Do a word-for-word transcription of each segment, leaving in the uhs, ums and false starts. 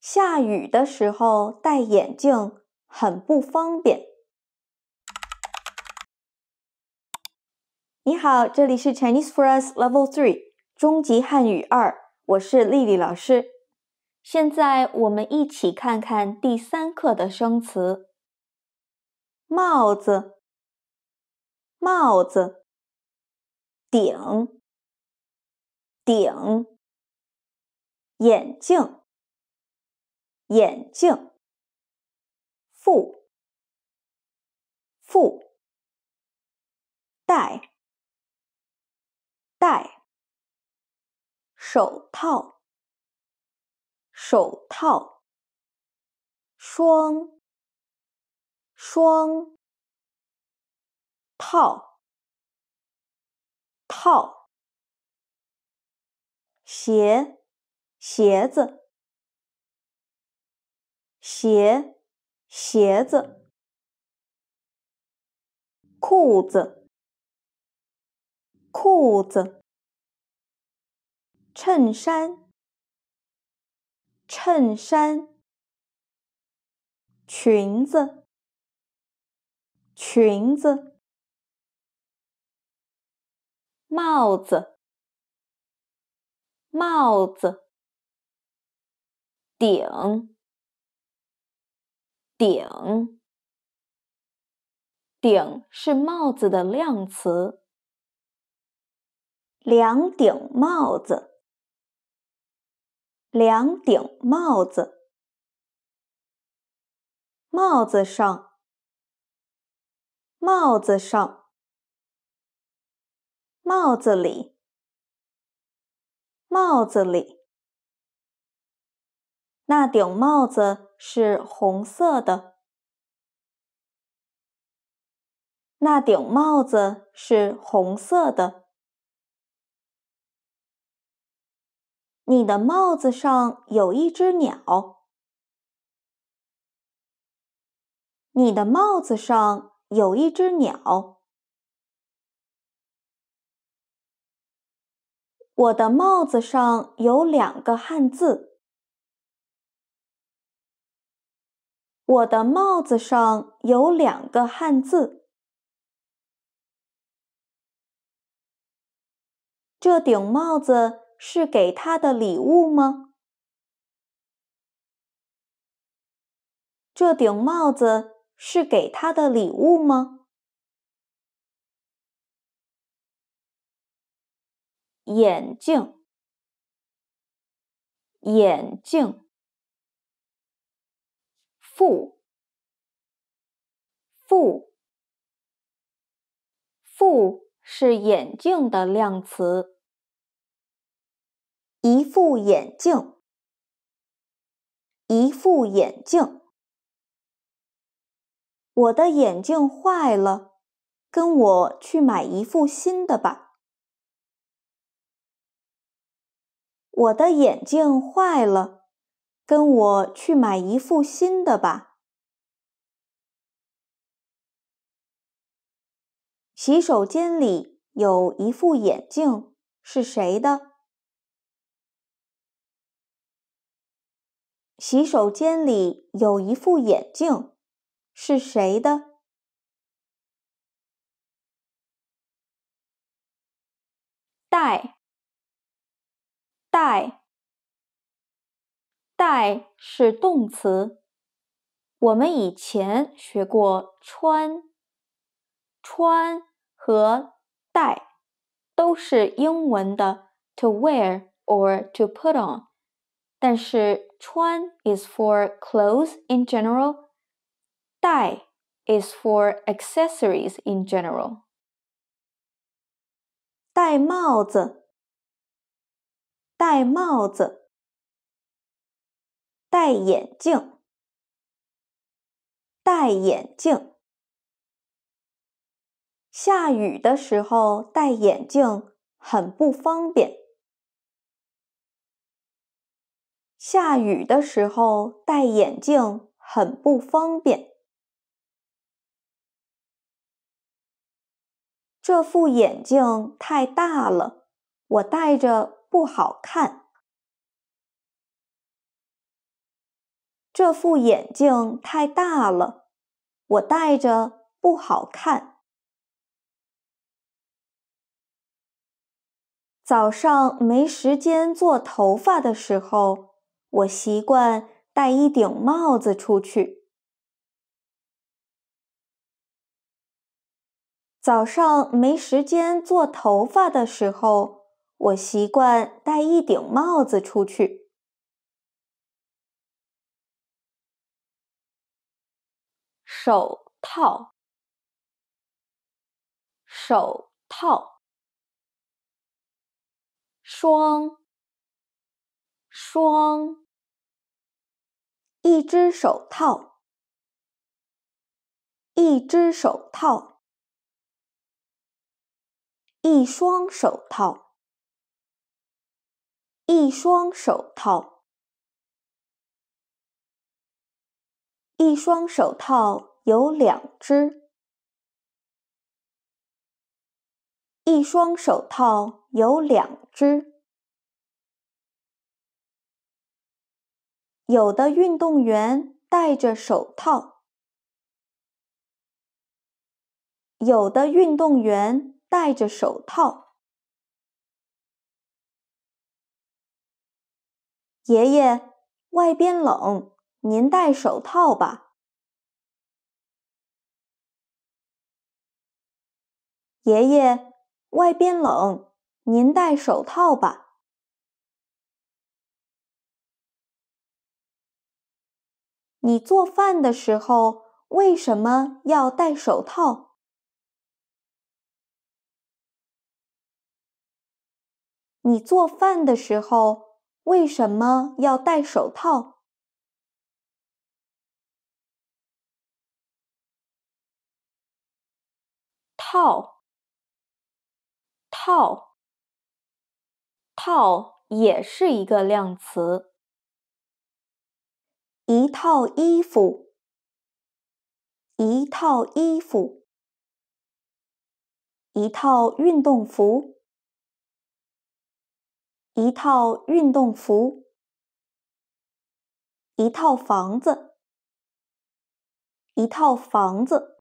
下雨的时候戴眼镜很不方便。你好，这里是 ChineseFor.Us Level three 中级汉语二，我是丽丽老师。现在我们一起看看第三课的生词。帽子，帽子，顶，顶，眼镜，眼镜，副，副，戴，戴，手套，手套，双，双，套，套，鞋，鞋子，鞋，鞋子，裤子，裤子，衬衫，衬衫，裙子，裙子，帽子，帽子，顶，顶，顶是帽子的量词。两顶帽子，两顶帽子，帽子上，帽子上，帽子里，帽子里。那顶帽子是红色的，那顶帽子是红色的。你的帽子上有一只鸟，你的帽子上有一只鸟。我的帽子上有两个汉字，我的帽子上有两个汉字。这顶帽子是给他的礼物吗？这顶帽子是给他的礼物吗？眼镜，眼镜，副，副，副是眼镜的量词。一副眼镜，一副眼镜。我的眼镜坏了，跟我去买一副新的吧。我的眼镜坏了，跟我去买一副新的吧。洗手间里有一副眼镜，是谁的？洗手间里有一副眼镜，是谁的？戴，戴，戴是动词。我们以前学过穿，穿和戴都是英文的 to wear or to put on， 但是穿 is for clothes in general， 戴 is for accessories in general。戴帽子，戴帽子，戴眼镜，戴眼镜。下雨的时候戴眼镜很不方便。下雨的时候戴眼镜很不方便。这副眼镜太大了，我戴着不好看。 这副眼镜太大了，我戴着不好看。早上没时间做头发的时候，我习惯戴一顶帽子出去。早上没时间做头发的时候，我习惯戴一顶帽子出去。手套，手套。双，双。一只手套，一只手套。一双手套，一双手套。一双手套有两只，一双手套有两只。有的运动员戴着手套，有的运动员戴着手套。爷爷，外边冷，您戴手套吧。爷爷，外边冷，您戴手套吧。你做饭的时候为什么要戴手套？你做饭的时候为什么要戴手套？套，套，套也是一个量词。一套衣服，一套衣服。一套运动服，一套运动服。一套房子，一套房子。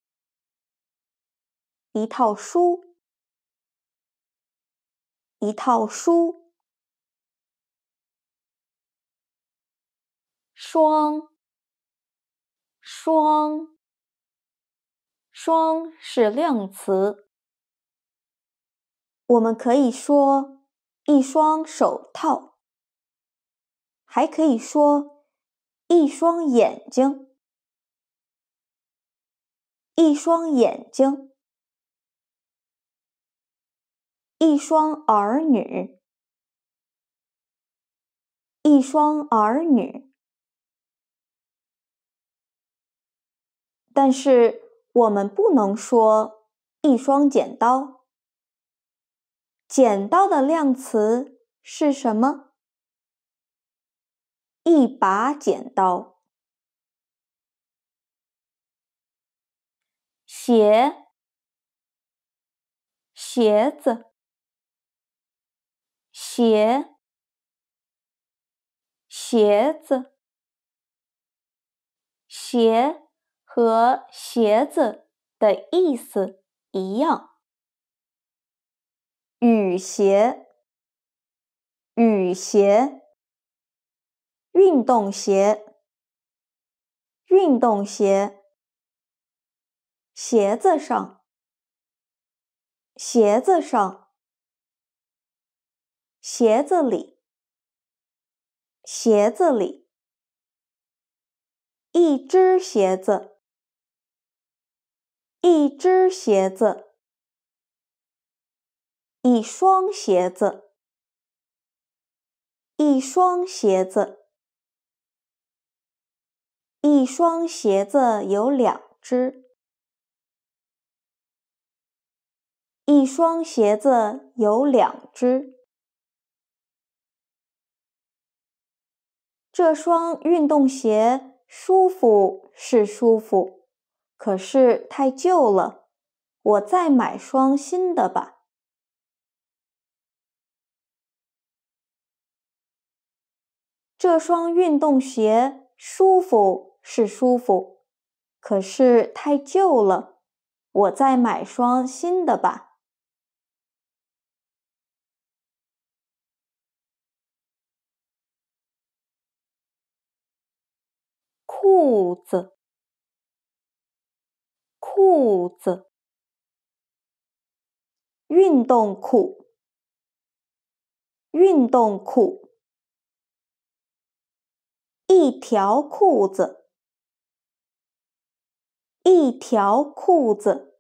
一套书，一套书。双，双，双是量词。我们可以说一双手套，还可以说一双眼睛，一双眼睛。一双儿女，一双儿女。但是我们不能说一双剪刀。剪刀的量词是什么？一把剪刀。鞋，鞋子。鞋，鞋子。鞋和鞋子的意思一样。雨鞋，雨鞋。运动鞋，运动鞋。鞋子上，鞋子上。鞋子里，鞋子里。一只鞋子，一只鞋子。一双鞋子，一双鞋子。一双鞋子有两只，一双鞋子有两只。这双运动鞋舒服是舒服，可是太旧了，我再买双新的吧。这双运动鞋舒服是舒服，可是太旧了，我再买双新的吧。裤子，裤子，运动裤，运动裤，一条裤子，一条裤子。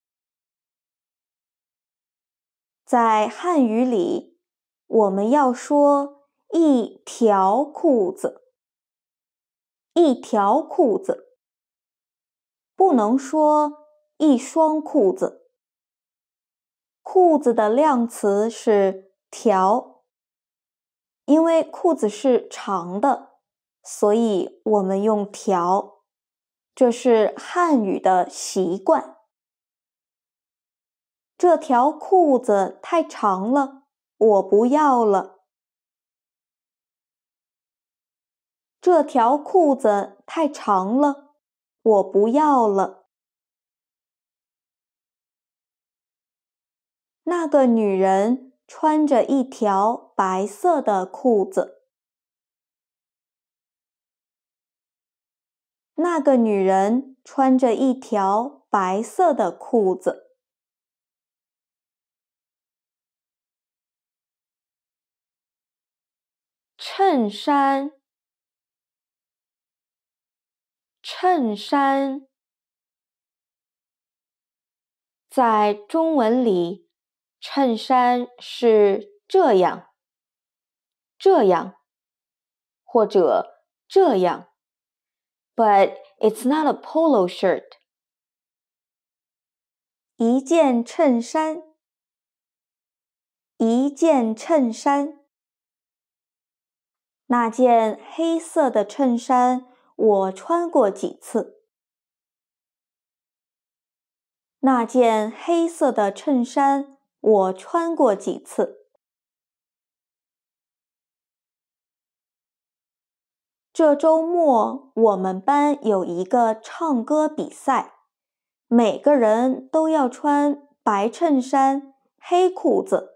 在汉语里，我们要说一条裤子，一条裤子，不能说一双裤子。裤子的量词是条，因为裤子是长的，所以我们用条，这是汉语的习惯。这条裤子太长了，我不要了。这条裤子太长了，我不要了。那个女人穿着一条白色的裤子。那个女人穿着一条白色的裤子。衬衫，衬衫。在中文里，衬衫是这样，这样，或者这样。But it's not a polo shirt. 一件衬衫，一件衬衫。那件黑色的衬衫我穿过几次。那件黑色的衬衫我穿过几次。这周末我们班有一个唱歌比赛，每个人都要穿白衬衫、黑裤子。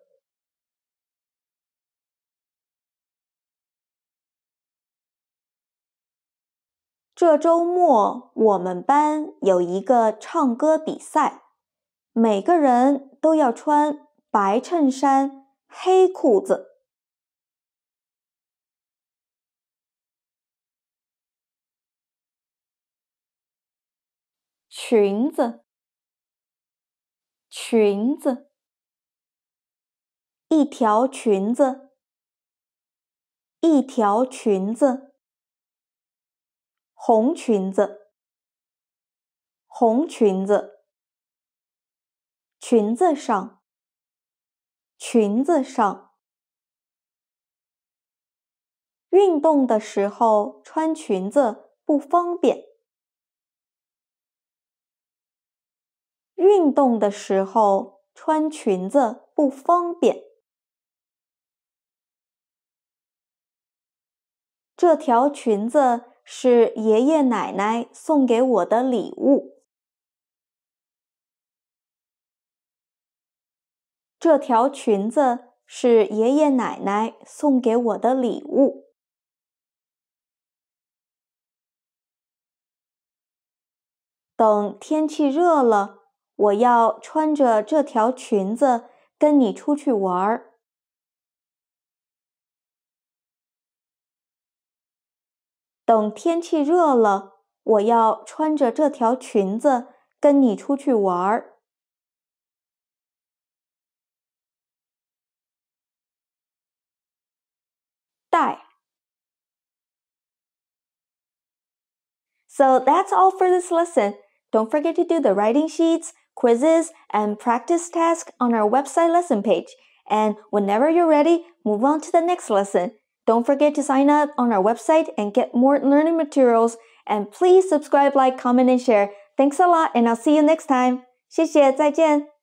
这周末我们班有一个唱歌比赛，每个人都要穿白衬衫、黑裤子。裙子，裙子，一条裙子，一条裙子。红裙子，红裙子。裙子上，裙子上。运动的时候穿裙子不方便。运动的时候穿裙子不方便。这条裙子是爷爷奶奶送给我的礼物。这条裙子是爷爷奶奶送给我的礼物。等天气热了，我要穿着这条裙子跟你出去玩。等天气热了，我要穿着这条裙子跟你出去玩。带。So that's all for this lesson. Don't forget to do the writing sheets, quizzes, and practice tasks on our website lesson page. And whenever you're ready, move on to the next lesson. Don't forget to sign up on our website and get more learning materials. And please subscribe, like, comment, and share. Thanks a lot, and I'll see you next time. 谢谢，再见。